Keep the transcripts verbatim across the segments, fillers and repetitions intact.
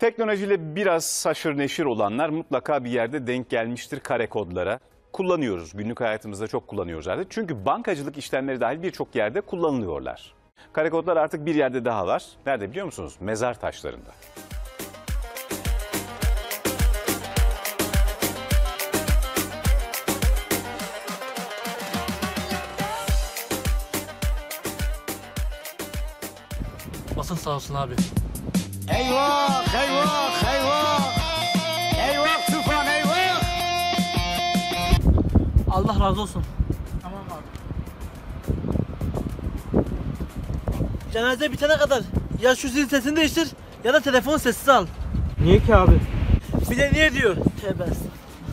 Teknolojiyle biraz haşır neşir olanlar mutlaka bir yerde denk gelmiştir kare kodlara. Kullanıyoruz, günlük hayatımızda çok kullanıyoruz artık. Çünkü bankacılık işlemleri dahil birçok yerde kullanılıyorlar. Kare kodlar artık bir yerde daha var. Nerede biliyor musunuz? Mezar taşlarında. Basın sağ olsun abi. Eyvah, eyvah, eyvah. Eyvah tufan, eyvah. Allah razı olsun. Tamam abi. Cenaze bitene kadar ya şu zil sesini değiştir ya da telefon sessiz al. Niye ki abi? Bir de niye diyor? Tövbe estağfurullah.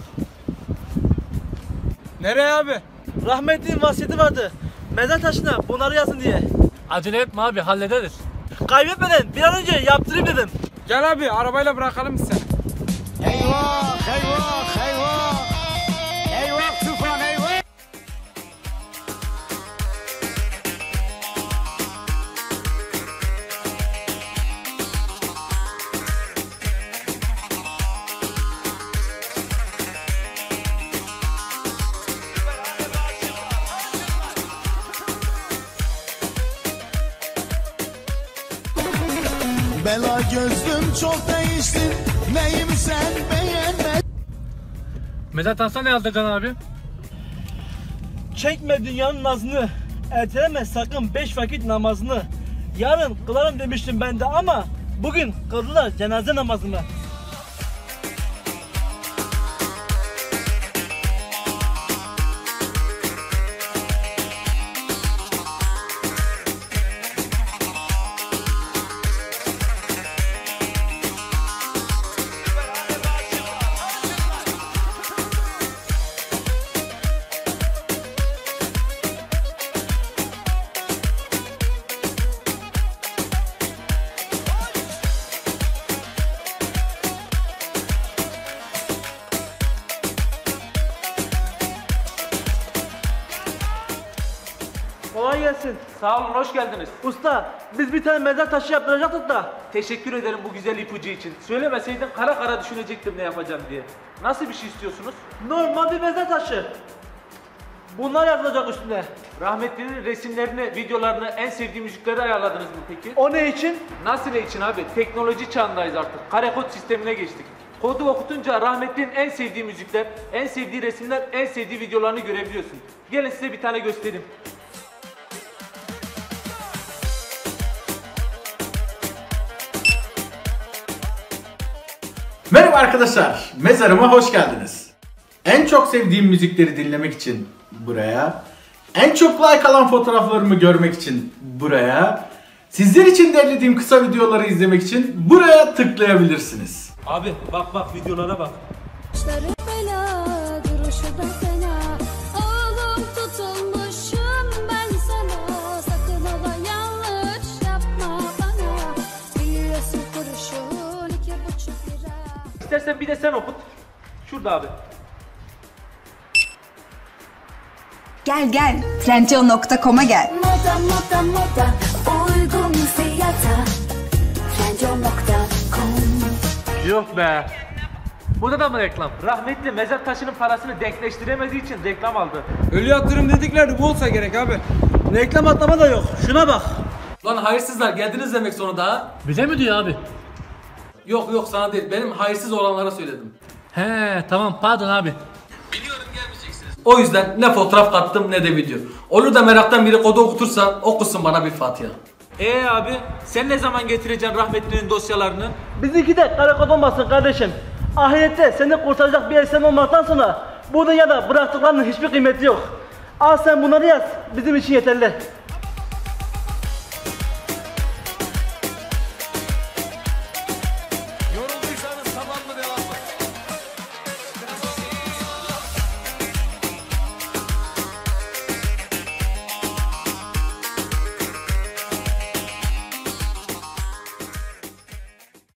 Nereye abi? Rahmetli'nin vasiyeti vardı. Mezar taşına bunları yazın diye. Acele etme abi, hallederiz. Kaybetmeden bir an önce yaptırayım dedim. Gel abi, arabayla bırakalım seni. Eyvah, eyvah, eyvah. Eyvah tufan, eyvah. Bela gözlüm çok değiştin, neyim sen beğenme. Mezar taşına ne yazdıracaksın abi? Çekme dünyanın nazını, erteleme sakın beş vakit namazını. Yarın kılarım demiştim ben de ama bugün kıldılar cenaze namazını. Kolay gelsin. Sağ olun, hoş geldiniz. Usta, biz bir tane mezar taşı yaptıracaktık da. Teşekkür ederim bu güzel ipucu için. Söylemeseydin kara kara düşünecektim ne yapacağım diye. Nasıl bir şey istiyorsunuz? Normal bir mezar taşı. Bunlar yazılacak üstüne. Rahmetlinin resimlerini, videolarını, en sevdiği müzikleri ayarladınız mı peki? O ne için? Nasıl ne için abi? Teknoloji çağındayız artık. Kare kod sistemine geçtik. Kodu okutunca rahmetlinin en sevdiği müzikler, en sevdiği resimler, en sevdiği videolarını görebiliyorsun. Gelin size bir tane göstereyim. Merhaba arkadaşlar, mezarıma hoş geldiniz. En çok sevdiğim müzikleri dinlemek için buraya, en çok like alan fotoğraflarımı görmek için buraya, sizler için derlediğim kısa videoları izlemek için buraya tıklayabilirsiniz. Abi bak bak videolara bak. Saçları fena, duruşu da fena. Oğlum tutulmuşum ben sana. Sakın ola yanlış yapma bana. Biliyorsun kuruşun iki buçuk lira. İstersen bir de sen okut. Şurada abi. Gel gel, trendyol nokta com'a gel. Moda moda moda uygun fiyata. trendyol nokta com. Yok be. Burada da mı reklam? Rahmetli mezar taşının parasını denkleştiremediği için reklam aldı. Ölü yatırım dedikleri bu olsa gerek abi. Reklam atlama da yok. Şuna bak. Lan hayırsızlar geldiniz demek sonunda ha? Bize mi diyor abi? Yok yok sana değil, benim hayırsız olanlara söyledim. He tamam, pardon abi. Biliyorum gelmeyeceksiniz. O yüzden ne fotoğraf kattım ne de video. Olur da meraktan biri kodu okutursa okusun bana bir Fatiha. Ee abi sen ne zaman getireceksin rahmetlinin dosyalarını? Bizimki de karakol olmasın kardeşim. Ahirette seni kurtaracak bir elsen olmaktan sonra bu dünyada bıraktıklarının hiçbir kıymeti yok. Al sen bunları yaz, bizim için yeterli.